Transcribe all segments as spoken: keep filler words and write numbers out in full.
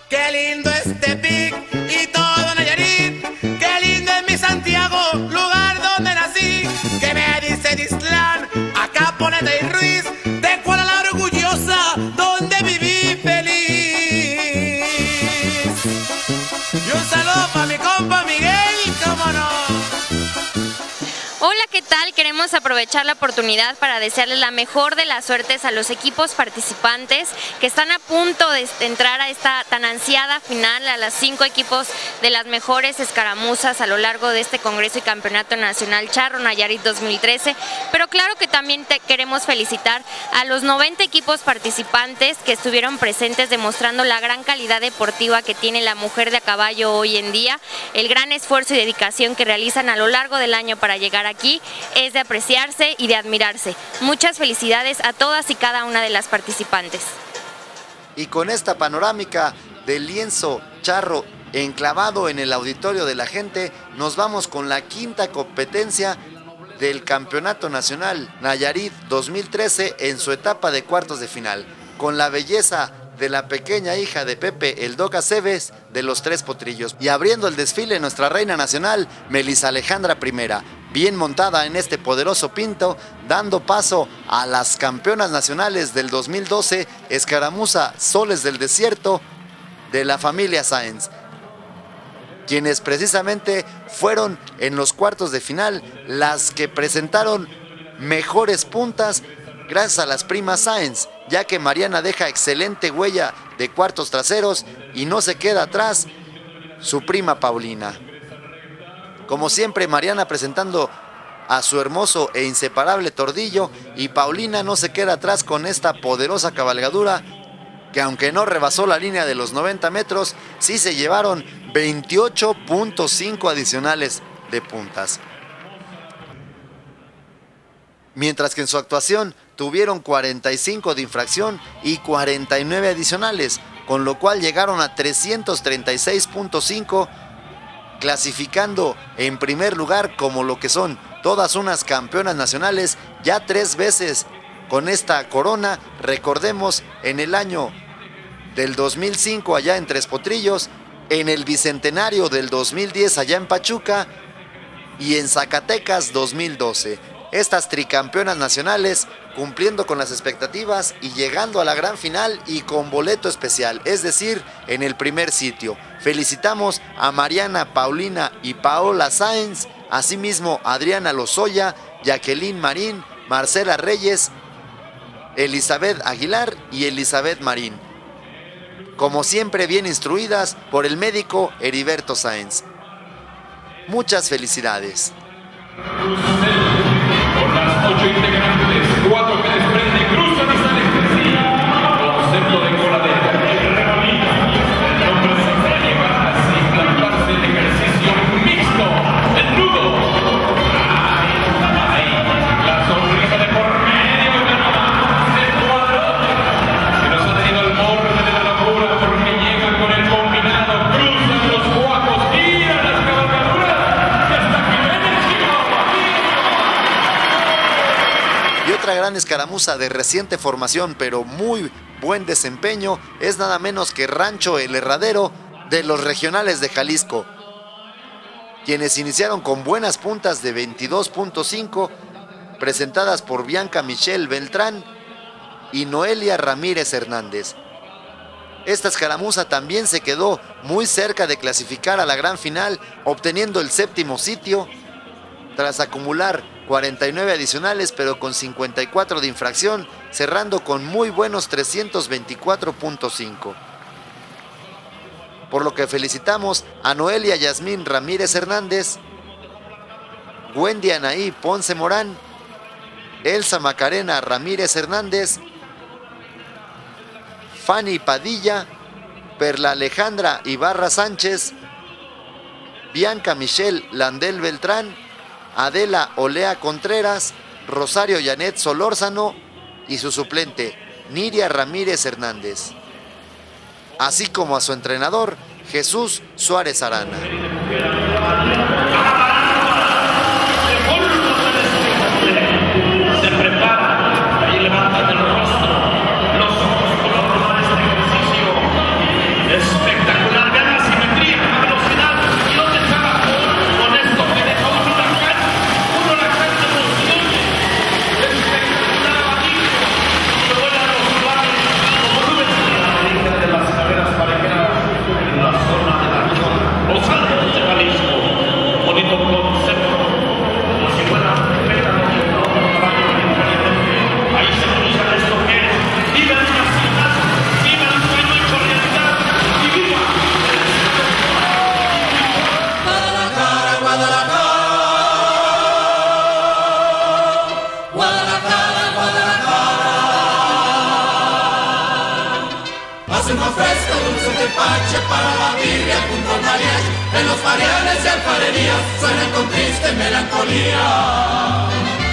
Qué lindo es Tepic y todo Nayarit. Qué lindo es mi Santiago, lugar donde nací. Que me dice Dislán, acá Poneta y Ruiz, de Kuala la orgullosa, donde viví feliz. Y un saludo para mi compa Miguel, cómo no. Hola, ¿qué tal? Queremos aprovechar la oportunidad para desearles la mejor de las suertes a los equipos participantes que están a punto de entrar a esta tan ansiada final, a los cinco equipos de las mejores escaramuzas a lo largo de este Congreso y Campeonato Nacional Charro Nayarit dos mil trece. Pero claro que también te queremos felicitar a los noventa equipos participantes que estuvieron presentes, demostrando la gran calidad deportiva que tiene la mujer de a caballo hoy en día. El gran esfuerzo y dedicación que realizan a lo largo del año para llegar a aquí es de apreciarse y de admirarse. Muchas felicidades a todas y cada una de las participantes. Y con esta panorámica del lienzo charro enclavado en el auditorio de la gente, nos vamos con la quinta competencia del Campeonato Nacional Nayarit dos mil trece en su etapa de cuartos de final, con la belleza de la pequeña hija de Pepe el Doc Aceves de los Tres Potrillos. Y abriendo el desfile nuestra reina nacional, Melissa Alejandra Primera, bien montada en este poderoso pinto, dando paso a las campeonas nacionales del dos mil doce, escaramuza Soles del Desierto de la familia Sáenz, quienes precisamente fueron en los cuartos de final las que presentaron mejores puntas gracias a las primas Sáenz, ya que Mariana deja excelente huella de cuartos traseros y no se queda atrás su prima Paulina. Como siempre, Mariana presentando a su hermoso e inseparable tordillo, y Paulina no se queda atrás con esta poderosa cabalgadura que, aunque no rebasó la línea de los noventa metros, sí se llevaron veintiocho punto cinco adicionales de puntas. Mientras que en su actuación tuvieron cuarenta y cinco de infracción y cuarenta y nueve adicionales, con lo cual llegaron a trescientos treinta y seis punto cinco, clasificando en primer lugar como lo que son todas unas campeonas nacionales, ya tres veces con esta corona. Recordemos, en el año del dos mil cinco allá en Tres Potrillos, en el bicentenario del dos mil diez allá en Pachuca y en Zacatecas dos mil doce. Estas tricampeonas nacionales cumpliendo con las expectativas y llegando a la gran final y con boleto especial, es decir, en el primer sitio. Felicitamos a Mariana, Paulina y Paola Sáenz, asimismo Adriana Lozoya, Jacqueline Marín, Marcela Reyes, Elizabeth Aguilar y Elizabeth Marín, como siempre bien instruidas por el médico Heriberto Sáenz. Muchas felicidades. Con las ocho integrantes, cuatro que desprende, cruzan y salen. Concepto de coladera, remolino. El nombre de nuestra llevada sin plantarse el ejercicio mixto, el nudo. Ahí, la sonrisa de por medio que no se cuadró. Se nos ha tenido al borde de la locura porque llegan con el combinado, cruzan los guapos, tiran las cabalgaduras y hasta que ven el Chihuahua. Y otra gran escaramuza de reciente formación, pero muy buen desempeño, es nada menos que Rancho El Herradero de los regionales de Jalisco, quienes iniciaron con buenas puntas de veintidós punto cinco, presentadas por Bianca Michelle Beltrán y Noelia Ramírez Hernández. Esta escaramuza también se quedó muy cerca de clasificar a la gran final, obteniendo el séptimo sitio tras acumular cuarenta y nueve adicionales, pero con cincuenta y cuatro de infracción, cerrando con muy buenos trescientos veinticuatro punto cinco. Por lo que felicitamos a Noelia Yasmín Ramírez Hernández, Wendy Anaí Ponce Morán, Elsa Macarena Ramírez Hernández, Fanny Padilla, Perla Alejandra Ibarra Sánchez, Bianca Michelle Landel Beltrán, Adela Olea Contreras, Rosario Janet Solórzano y su suplente Niria Ramírez Hernández, así como a su entrenador Jesús Suárez Arana. Se prepara, ahí levanta el rostro, los ojos color de este ejercicio espectacular. dulce tepache para la birria junto al mariachi. En los mareales de alfarería suenan con triste melancolía.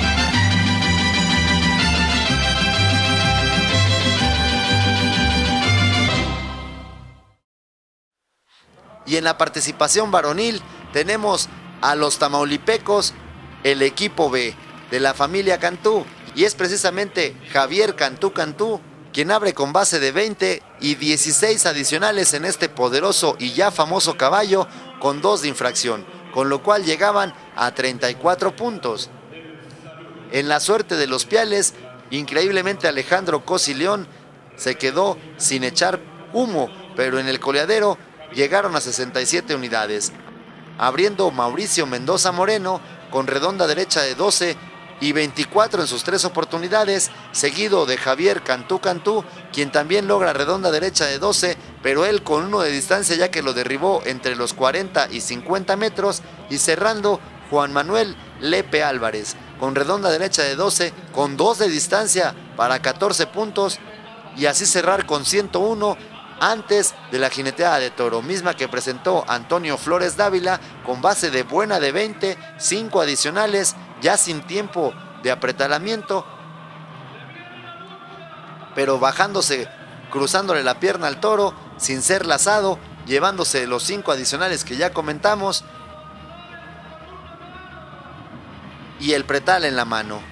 Y en la participación varonil tenemos a los tamaulipecos, el equipo B de la familia Cantú, y es precisamente Javier Cantú Cantú quien abre con base de veinte y dieciséis adicionales en este poderoso y ya famoso caballo con dos de infracción, con lo cual llegaban a treinta y cuatro puntos. En la suerte de los piales, increíblemente Alejandro Cosi León se quedó sin echar humo, pero en el coleadero llegaron a sesenta y siete unidades, abriendo Mauricio Mendoza Moreno con redonda derecha de doce y veinticuatro en sus tres oportunidades, seguido de Javier Cantú Cantú, quien también logra redonda derecha de doce, pero él con uno de distancia ya que lo derribó entre los cuarenta y cincuenta metros, y cerrando Juan Manuel Lepe Álvarez con redonda derecha de doce, con dos de distancia para catorce puntos, y así cerrar con ciento uno antes de la jineteada de toro, misma que presentó Antonio Flores Dávila con base de buena de veinte, cinco adicionales, ya sin tiempo de apretalamiento, pero bajándose, cruzándole la pierna al toro, sin ser lazado, llevándose los cinco adicionales que ya comentamos, y el pretal en la mano.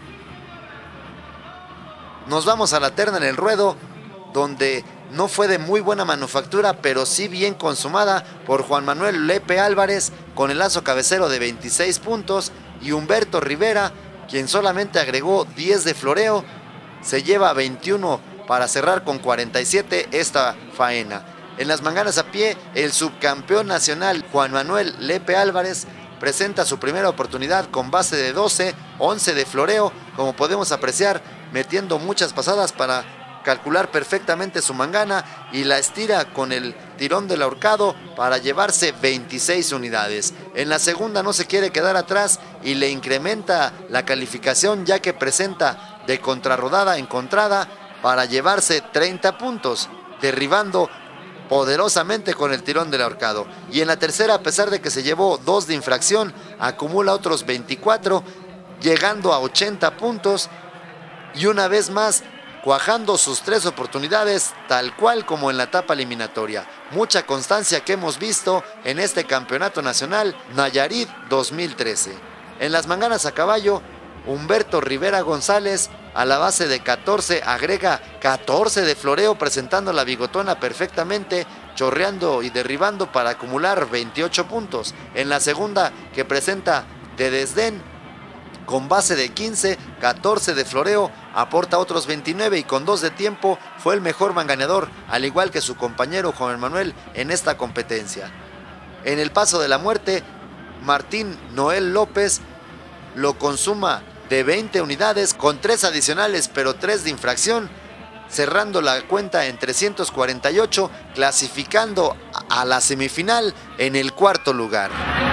Nos vamos a la terna en el ruedo, donde no fue de muy buena manufactura, pero sí bien consumada por Juan Manuel Lepe Álvarez con el lazo cabecero de veintiséis puntos, y Humberto Rivera, quien solamente agregó diez de floreo, se lleva veintiuno para cerrar con cuarenta y siete esta faena. En las manganas a pie, el subcampeón nacional Juan Manuel Lepe Álvarez presenta su primera oportunidad con base de doce, once de floreo, como podemos apreciar, metiendo muchas pasadas para calcular perfectamente su mangana, y la estira con el tirón del ahorcado para llevarse veintiséis unidades. En la segunda no se quiere quedar atrás y le incrementa la calificación, ya que presenta de contrarrodada encontrada para llevarse treinta puntos, derribando poderosamente con el tirón del ahorcado. Y en la tercera, a pesar de que se llevó dos de infracción, acumula otros veinticuatro, llegando a ochenta puntos, y una vez más cuajando sus tres oportunidades, tal cual como en la etapa eliminatoria. Mucha constancia que hemos visto en este campeonato nacional Nayarit dos mil trece. En las manganas a caballo, Humberto Rivera González a la base de catorce agrega catorce de floreo, presentando la bigotona perfectamente, chorreando y derribando para acumular veintiocho puntos. En la segunda, que presenta de desdén, con base de quince, catorce de floreo, aporta otros veintinueve, y con dos de tiempo fue el mejor manganeador, al igual que su compañero Juan Manuel en esta competencia. En el paso de la muerte, Martín Noel López lo consuma de veinte unidades con tres adicionales, pero tres de infracción, cerrando la cuenta en trescientos cuarenta y ocho, clasificando a la semifinal en el cuarto lugar.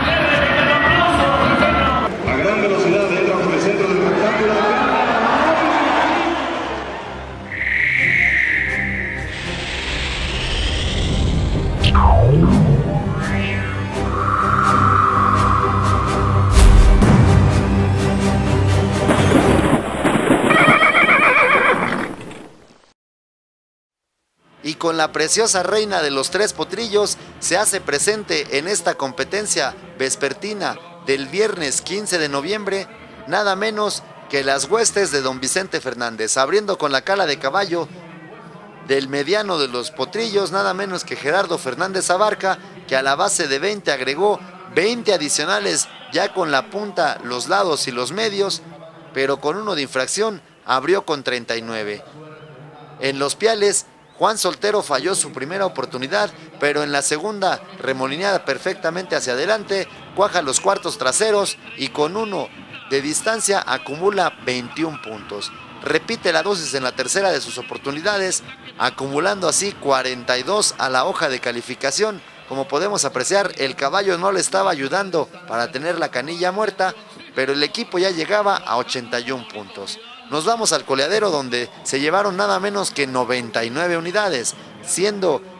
A gran velocidad entra por el centro del rectángulo. Y con la preciosa reina de los tres potrillos se hace presente en esta competencia vespertina del viernes quince de noviembre, nada menos que las huestes de don Vicente Fernández, abriendo con la cala de caballo del mediano de los potrillos, nada menos que Gerardo Fernández Abarca, que a la base de veinte agregó veinte adicionales ya con la punta, los lados y los medios, pero con uno de infracción abrió con treinta y nueve. En los piales, Juan Soltero falló su primera oportunidad, pero en la segunda, remolineada perfectamente hacia adelante, cuaja los cuartos traseros y con uno de distancia acumula veintiún puntos. Repite la dosis en la tercera de sus oportunidades, acumulando así cuarenta y dos a la hoja de calificación. Como podemos apreciar, el caballo no le estaba ayudando para tener la canilla muerta, pero el equipo ya llegaba a ochenta y un puntos. Nos vamos al coleadero, donde se llevaron nada menos que noventa y nueve unidades, siendo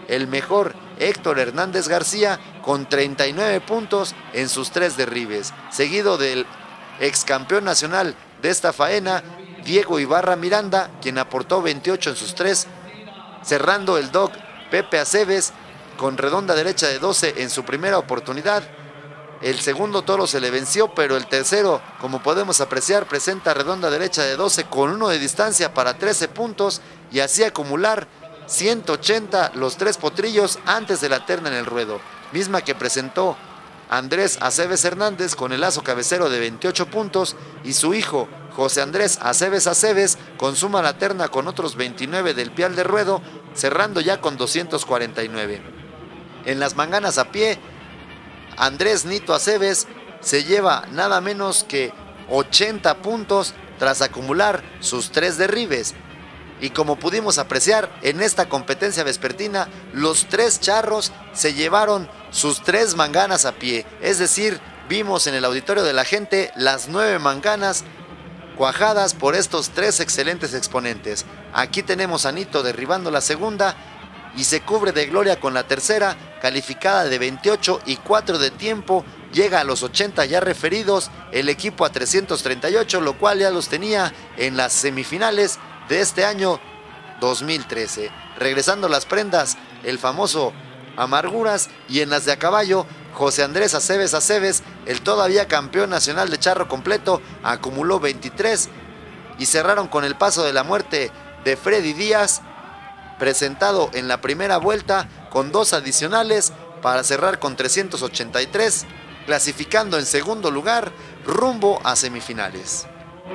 el mejor Héctor Hernández García con treinta y nueve puntos en sus tres derribes, seguido del ex campeón nacional de esta faena, Diego Ibarra Miranda, quien aportó veintiocho en sus tres, cerrando el doc Pepe Aceves con redonda derecha de doce en su primera oportunidad. El segundo toro se le venció, pero el tercero, como podemos apreciar, presenta redonda derecha de doce con uno de distancia para trece puntos y así acumular ciento ochenta los tres potrillos antes de la terna en el ruedo, misma que presentó Andrés Aceves Hernández con el lazo cabecero de veintiocho puntos y su hijo José Andrés Aceves Aceves consuma la terna con otros veintinueve del pial de ruedo, cerrando ya con doscientos cuarenta y nueve. En las manganas a pie, Andrés Nito Aceves se lleva nada menos que ochenta puntos tras acumular sus tres derribes. Y como pudimos apreciar en esta competencia vespertina, los tres charros se llevaron sus tres manganas a pie. Es decir, vimos en el auditorio de la gente las nueve manganas cuajadas por estos tres excelentes exponentes. Aquí tenemos a Nito derribando la segunda y se cubre de gloria con la tercera, calificada de veintiocho y cuatro de tiempo. Llega a los ochenta ya referidos, el equipo a trescientos treinta y ocho, lo cual ya los tenía en las semifinales de este año dos mil trece. Regresando las prendas, el famoso Amarguras, y en las de a caballo, José Andrés Aceves Aceves, el todavía campeón nacional de charro completo, acumuló veintitrés y cerraron con el paso de la muerte de Freddy Díaz, presentado en la primera vuelta con dos adicionales para cerrar con trescientos ochenta y tres, clasificando en segundo lugar rumbo a semifinales.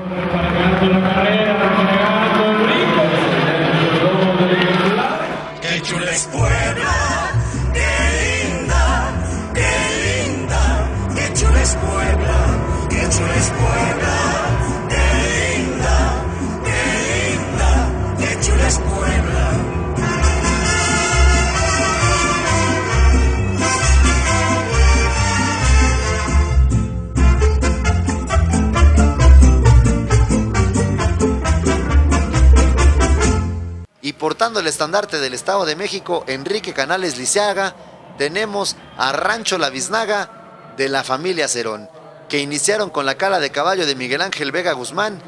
¡Qué chula es Puebla! ¡Qué linda! ¡Qué linda! ¡Qué chula es Puebla! ¡Qué chula es Puebla! ¡Qué linda! ¡Qué linda! ¡Qué chula es Puebla! Y portando el estandarte del Estado de México, Enrique Canales Lisiaga, tenemos a Rancho La Biznaga de la familia Cerón, que iniciaron con la cala de caballo de Miguel Ángel Vega Guzmán,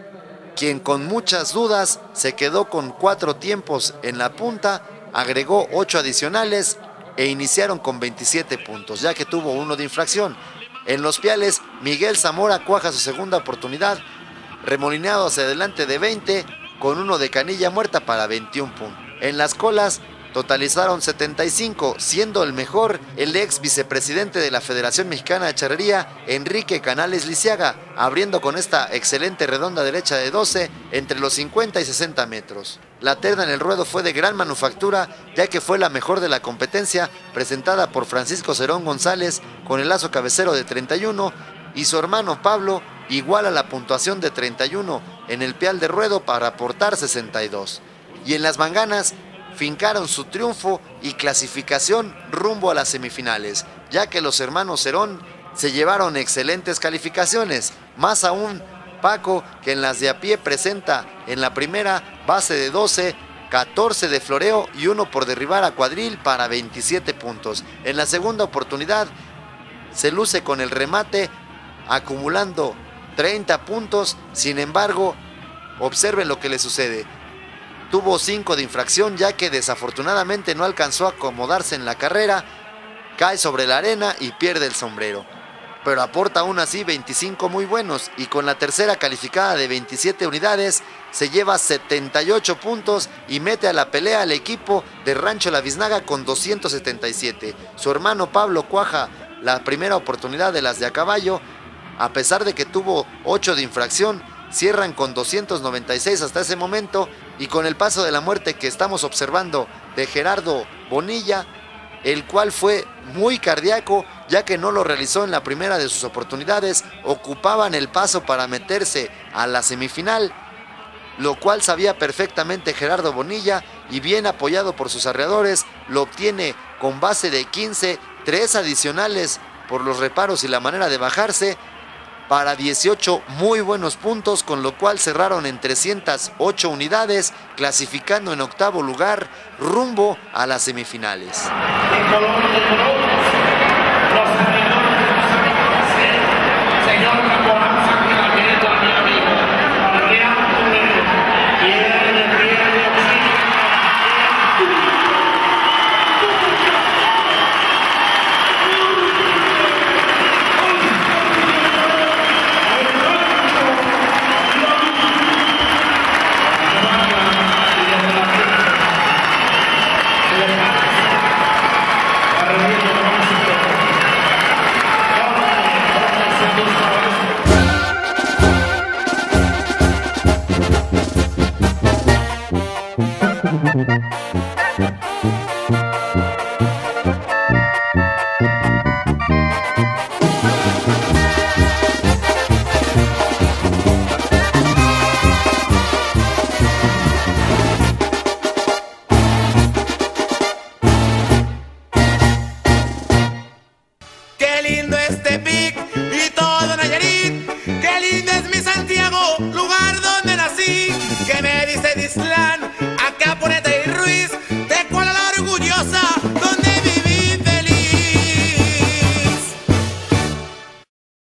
quien con muchas dudas se quedó con cuatro tiempos en la punta, agregó ocho adicionales e iniciaron con veintisiete puntos, ya que tuvo uno de infracción. En los piales, Miguel Zamora cuaja su segunda oportunidad, remolineado hacia adelante de veinte, con uno de canilla muerta para veintiún puntos. En las colas totalizaron setenta y cinco, siendo el mejor el ex vicepresidente de la Federación Mexicana de Charrería, Enrique Canales Lisiaga, abriendo con esta excelente redonda derecha de doce entre los cincuenta y sesenta metros. La terna en el ruedo fue de gran manufactura, ya que fue la mejor de la competencia, presentada por Francisco Cerón González con el lazo cabecero de treinta y uno y su hermano Pablo igual a la puntuación de treinta y uno en el pial de ruedo para aportar sesenta y dos. Y en las manganas fincaron su triunfo y clasificación rumbo a las semifinales, ya que los hermanos Cerón se llevaron excelentes calificaciones, más aún Paco, que en las de a pie presenta en la primera base de doce, catorce de floreo y uno por derribar a cuadril para veintisiete puntos. En la segunda oportunidad se luce con el remate acumulando treinta puntos, sin embargo, observen lo que le sucede. Tuvo cinco de infracción, ya que desafortunadamente no alcanzó a acomodarse en la carrera, cae sobre la arena y pierde el sombrero. Pero aporta aún así veinticinco muy buenos y con la tercera calificada de veintisiete unidades se lleva setenta y ocho puntos y mete a la pelea al equipo de Rancho La Biznaga con doscientos setenta y siete. Su hermano Pablo cuaja la primera oportunidad de las de a caballo. A pesar de que tuvo ocho de infracción, cierran con doscientos noventa y seis hasta ese momento, y con el paso de la muerte que estamos observando de Gerardo Bonilla, el cual fue muy cardíaco, ya que no lo realizó en la primera de sus oportunidades, ocupaban el paso para meterse a la semifinal, lo cual sabía perfectamente Gerardo Bonilla, y bien apoyado por sus arreadores, lo obtiene con base de quince, tres adicionales por los reparos y la manera de bajarse, para dieciocho muy buenos puntos, con lo cual cerraron en trescientas ocho unidades, clasificando en octavo lugar rumbo a las semifinales. Qué lindo